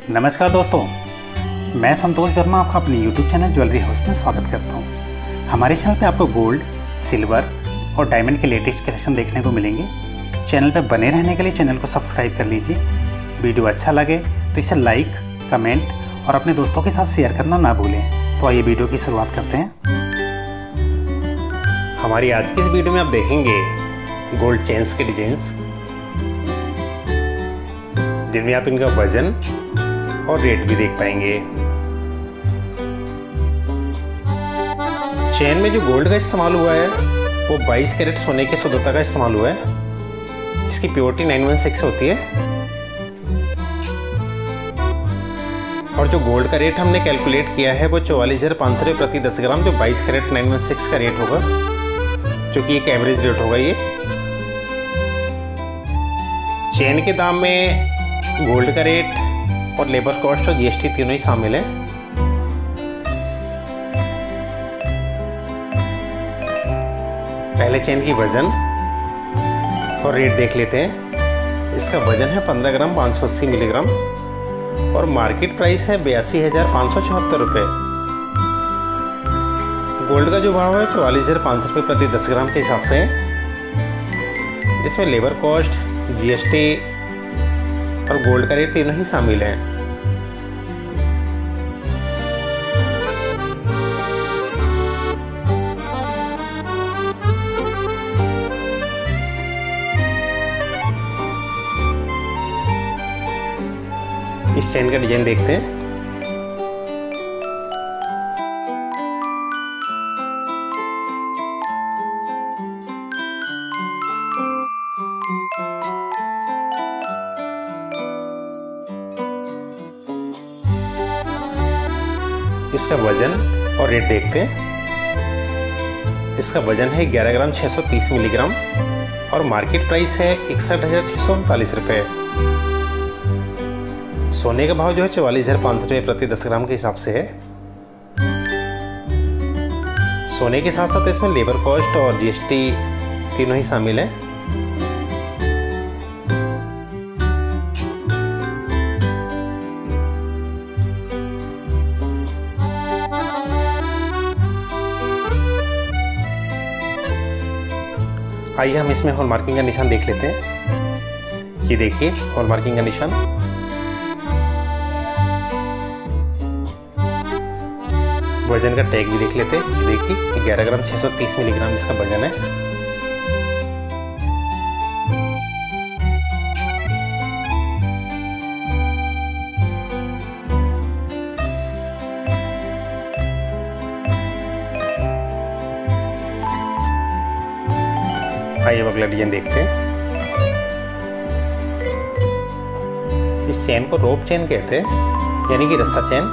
नमस्कार दोस्तों, मैं संतोष वर्मा आपका अपने YouTube चैनल ज्वेलरी हाउस में स्वागत करता हूं। हमारे चैनल पे आपको गोल्ड, सिल्वर और डायमंड के लेटेस्ट कलेक्शन देखने को मिलेंगे। चैनल पे बने रहने के लिए चैनल को सब्सक्राइब कर लीजिए। वीडियो अच्छा लगे तो इसे लाइक, कमेंट और अपने दोस्तों के साथ शेयर करना ना भूलें। तो आइए वीडियो की शुरुआत करते हैं। हमारी आज की इस वीडियो में आप देखेंगे गोल्ड चेन्स के डिजाइंस, जिनमें आप इनका वजन और रेट भी देख पाएंगे। चेन में जो गोल्ड का इस्तेमाल हुआ है वो 22 कैरेट सोने के शुद्धता का इस्तेमाल हुआ है, जिसकी प्योरिटी 916 होती है। और जो गोल्ड का रेट हमने कैलकुलेट किया है वो 44,500 रुपये प्रति 10 ग्राम, जो 22 कैरेट 916 का रेट होगा, जो कि एक एवरेज रेट होगा। ये चेन के दाम में गोल्ड का रेट और लेबर कॉस्ट और जीएसटी तीनों ही शामिल है। पहले चेन की वजन और रेट देख लेते हैं। इसका वजन है 15 ग्राम 580 मिलीग्राम और मार्केट प्राइस है 82,574 रुपये। गोल्ड का जो भाव है 44,500 रुपये प्रति 10 ग्राम के हिसाब से है, जिसमें लेबर कॉस्ट, जीएसटी और गोल्ड का रेट तीनों ही शामिल हैं। इस चेन का डिजाइन देखते हैं। इसका वजन और रेट देखते हैं। इसका वजन है 11 ग्राम 630 मिलीग्राम और मार्केट प्राइस है 61,639 रुपये। सोने का भाव जो है 44,500 रुपये प्रति 10 ग्राम के हिसाब से है। सोने के साथ साथ इसमें लेबर कॉस्ट और जीएसटी तीनों ही शामिल है। आइए हम इसमें हॉल मार्किंग का निशान देख लेते हैं। ये देखिए हॉल मार्किंग का निशान। वजन का टैग भी देख लेते हैं। ये देखिए 11 ग्राम 630 मिलीग्राम इसका वजन है। आइए अब अगला डिजाइन देखते हैं। इस चेन को रोप चेन कहते हैं, यानी कि रस्सा चेन।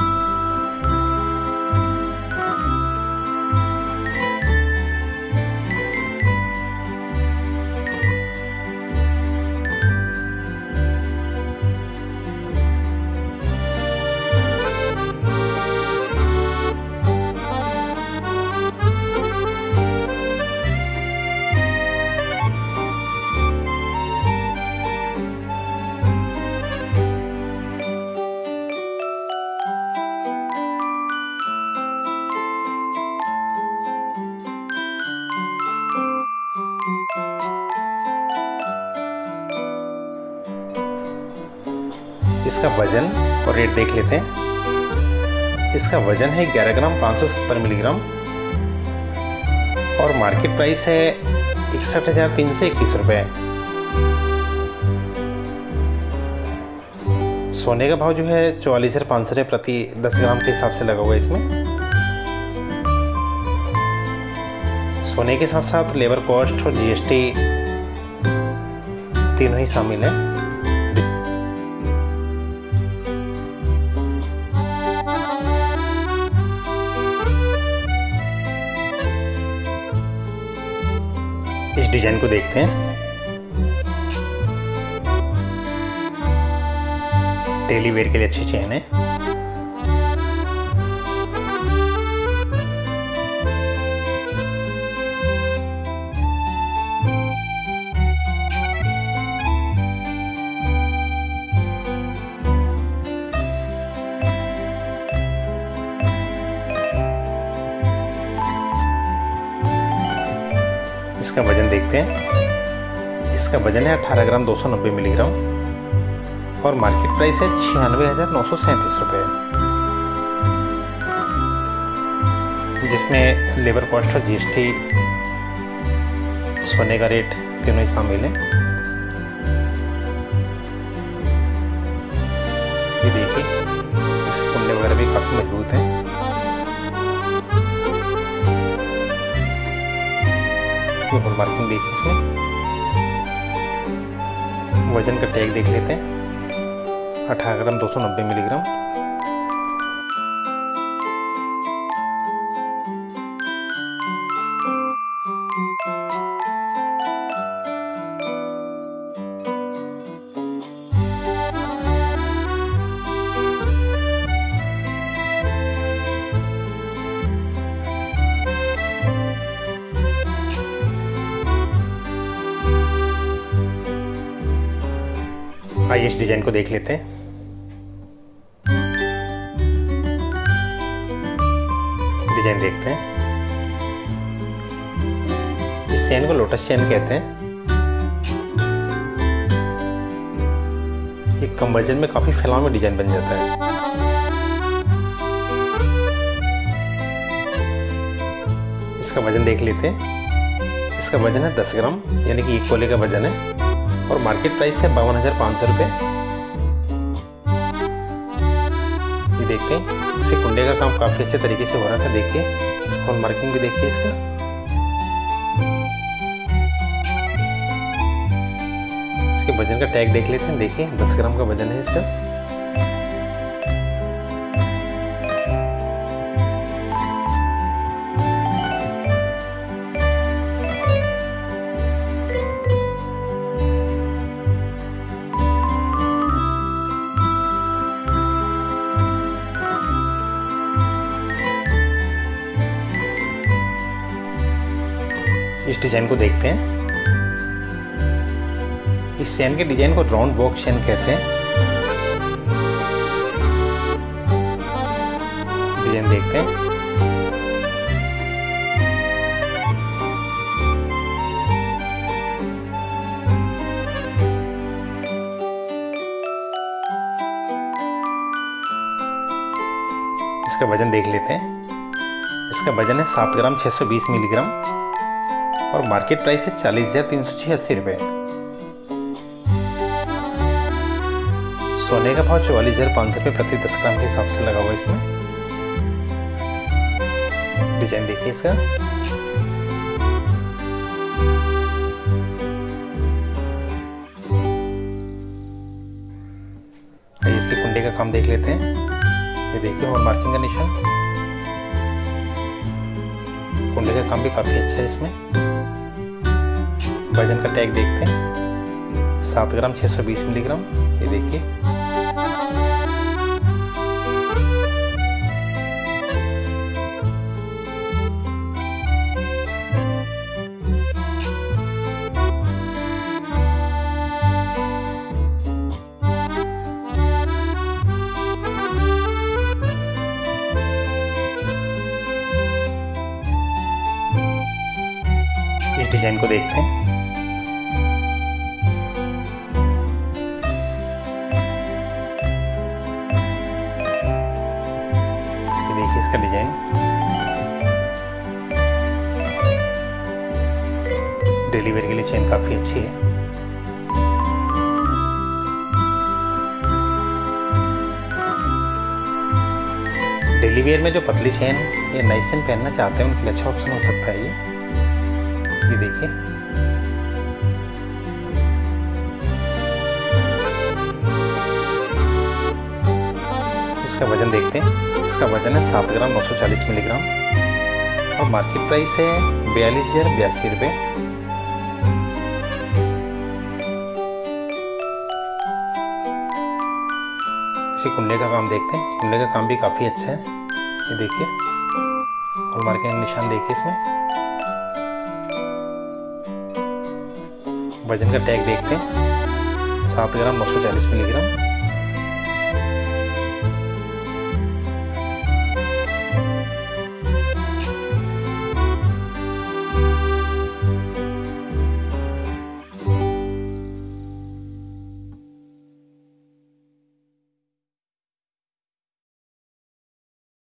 इसका वजन और रेट देख लेते हैं। इसका वजन है 11 ग्राम 570 मिलीग्राम और मार्केट प्राइस है 61,321 रुपये। सोने का भाव जो है 44,500 रुपये प्रति 10 ग्राम के हिसाब से लगा हुआ है इसमें। सोने के साथ साथ लेबर कॉस्ट और जीएसटी तीनों ही शामिल है। इस डिजाइन को देखते हैं। डेली वेयर के लिए अच्छी चेन है। इसका वजन देखते हैं। इसका वजन है 18 ग्राम 290 मिलीग्राम और मार्केट प्राइस है 96,937 रुपये, जिसमें लेबर कॉस्ट और जीएसटी, सोने का रेट तीनों ही शामिल है। ये देखिए, इसके कुंडे वगैरह भी काफ़ी मजबूत हैं। ये होल मार्किंग देखिए, इसमें वजन का टैग देख लेते हैं, 18 ग्राम 290 मिलीग्राम। आइए इस डिजाइन को देख लेते हैं। डिजाइन देखते हैं। इस चेन को लोटस चेन कहते हैं। ये कम वजन में काफी फैलाव में डिजाइन बन जाता है। इसका वजन देख लेते हैं। इसका वजन है 10 ग्राम, यानी कि 1 तोले का वजन है और मार्केट प्राइस है 52,500 रुपये। ये देखते हैं, इससे कुंडे का काम काफ़ी अच्छे तरीके से हो रहा था। देखिए, और मार्किंग भी देखिए इसका। इसके वजन का टैग देख लेते हैं। देखिए, 10 ग्राम का वजन है इसका। इस डिजाइन को देखते हैं। इस चेन के डिजाइन को राउंड बॉक्स चेन कहते हैं। डिजाइन देखते हैं। इसका वजन देख लेते हैं। इसका वजन है 7 ग्राम 620 मिलीग्राम और मार्केट प्राइस है 40,386 रुपये। सोने का भाव 44,500 रुपये प्रति 10 ग्राम के हिसाब से लगा हुआ इसमें। डिजाइन देखिए इसका। इसके कुंडे का काम देख लेते हैं। ये देखिए, और मार्किंग का निशान। कुंडे का काम भी काफी अच्छा है इसमें। वजन का टैग देखते हैं, 7 ग्राम 620 मिलीग्राम। ये देखिए, इस डिजाइन को देखते हैं। इसका डिजाइन डेली वेयर के लिए चेन काफी अच्छी है। डेली वेयर में जो पतली चेन या नाइस चेन पहनना चाहते हैं उनके लिए अच्छा ऑप्शन हो सकता है ये देखिए। इसका वजन देखते हैं। इसका वजन है 7 ग्राम 940 मिलीग्राम और मार्केट प्राइस है 42,082 रुपये। इसी कुंडे का काम देखते हैं। कुंडे का काम भी काफ़ी अच्छा है। ये देखिए, हॉल मार्किंग निशान देखिए इसमें। वजन का टैग देखते हैं, 7 ग्राम 940 मिलीग्राम।